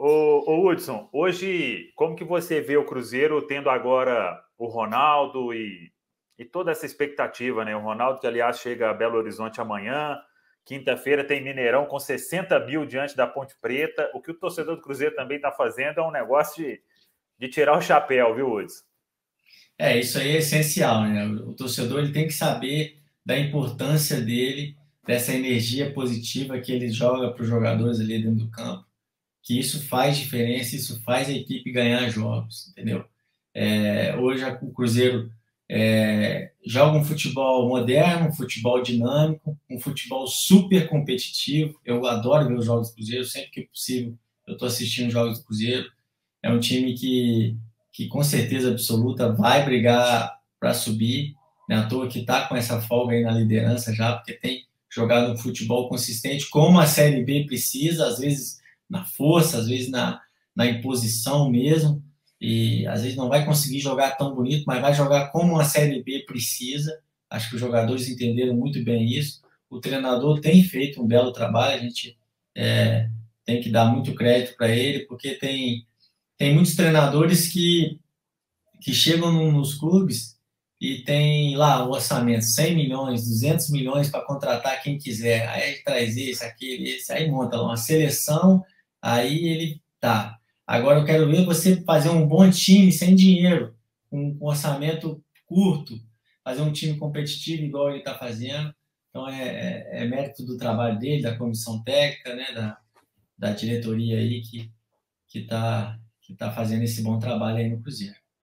Ô Hudson, hoje, como que você vê o Cruzeiro tendo agora o Ronaldo e toda essa expectativa, né? O Ronaldo, que aliás chega a Belo Horizonte amanhã, quinta-feira tem Mineirão com 60 mil diante da Ponte Preta. O que o torcedor do Cruzeiro também está fazendo é um negócio de tirar o chapéu, viu, Hudson? Isso aí é essencial, né? O torcedor ele tem que saber da importância dele, dessa energia positiva que ele joga para os jogadores ali dentro do campo, que isso faz diferença, isso faz a equipe ganhar jogos, entendeu? Hoje o Cruzeiro joga um futebol moderno, um futebol dinâmico, um futebol super competitivo. Eu adoro ver os jogos do Cruzeiro, sempre que possível eu estou assistindo os jogos do Cruzeiro. É um time que com certeza absoluta vai brigar para subir, né? À toa que está com essa folga aí na liderança já, porque tem jogado um futebol consistente, como a Série B precisa, às vezes na força, às vezes na imposição mesmo, e às vezes não vai conseguir jogar tão bonito, mas vai jogar como a Série B precisa. Acho que os jogadores entenderam muito bem isso. O treinador tem feito um belo trabalho, a gente é, tem que dar muito crédito para ele, porque tem muitos treinadores que chegam nos clubes e tem lá o orçamento, 100 milhões, 200 milhões para contratar quem quiser. Aí traz esse, aquele, esse, aí monta lá uma seleção, aí ele tá. Agora eu quero ver você fazer um bom time sem dinheiro, com um orçamento curto, fazer um time competitivo igual ele está fazendo. Então é mérito do trabalho dele, da comissão técnica, né, da diretoria aí que está que tá fazendo esse bom trabalho aí no Cruzeiro.